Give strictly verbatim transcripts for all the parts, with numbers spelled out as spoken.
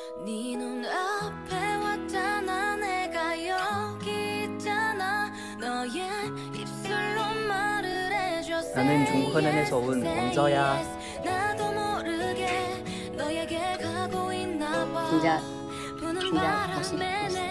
나는 중국河南에서 온 왕저야. 진짜 진짜 멋있어.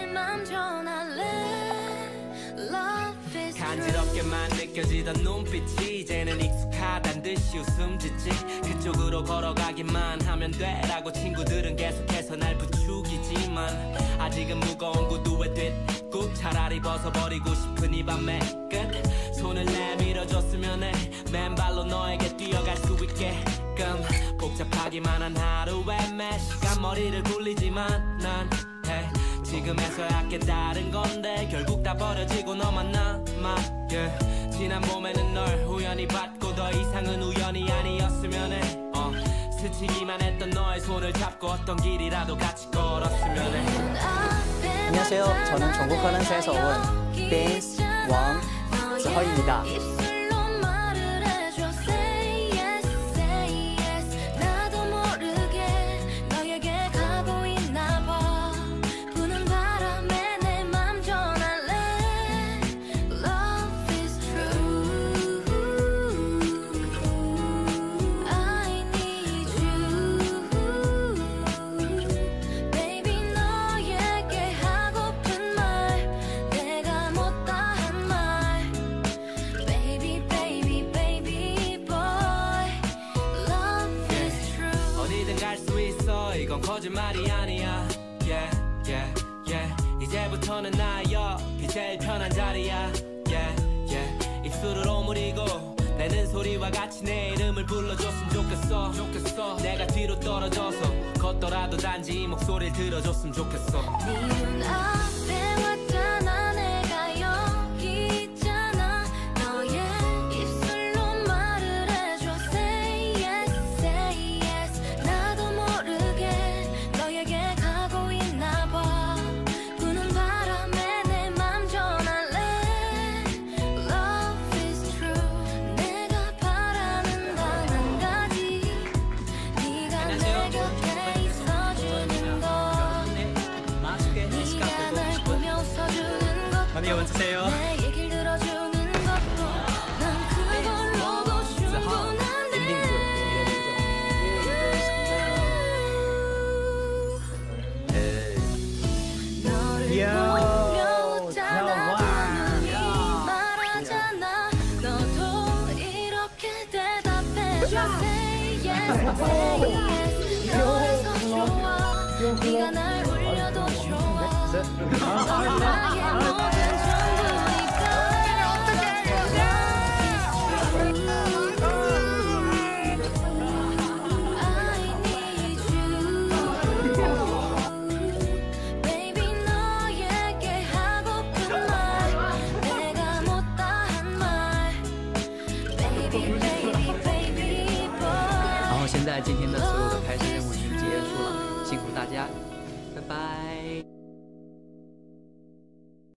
간지럽게만 느껴지던 눈빛이 이제는 익숙하단 듯이 웃음 짓지. 그쪽으로 걸어가기만 하면 돼라고 친구들은 계속해서 날 부추기지만 아직은 무거운 구두에 뒷굽 차라리 벗어버리고 싶은 이 밤의 끝. 손을 내밀어줬으면 해 맨발로 너에게 뛰어갈 수 있게끔. 복잡하기만 한 하루에 매 시간 머리를 굴리지만 난 hey, 지금에서야 깨달은 건데 결국 다 버려지고 너만 남아 yeah. 지난 봄에는 널 우연히 봤고 더 이상은 우연이 아니었으면 해 어, 스치기만 했던 너의 손을 잡고 어떤 길이라도 같이 걸었으면 해. 안녕하세요. 저는 중국河南省에서 온 댄스 왕 지하오입니다. 이건 거짓말이 아니야 yeah, yeah, yeah. 이제부터는 나의 옆이 제일 편한 자리야 yeah, yeah. 입술을 오므리고 내는 소리와 같이 내 이름을 불러줬으면 좋겠어, 좋겠어. 내가 뒤로 떨어져서 걷더라도 단지 이 목소리를 들어줬으면 좋겠어. 네 눈앞에 왔잖아 내가 여기 있잖아 너의 입술로 말을 해줘 say yes, say yes. 나도 모르게 너에게 가고 있나 봐. 부는 바람에 내 맘 전할래 Love is true. 내가 바라는 단 한 가지 네가 내 곁에 있어주는 것 네가 날 보며 웃어주는 것 많이 와주세요. 내 얘길 들어주는 것도 난 그걸로도 충분한데 너를 보며 웃잖아 눈이 말하잖아 너도 이렇게 대답해줘 say yes, say yes. 너에서 좋아 네가 날 울려도 좋아 넌 나의 모든 전부니까 I need you Baby 너에게 하고픈 말 내가 못다한 말 Baby baby baby boy 然后现在今天的所有的开始任务已经结束了，辛苦大家，拜拜。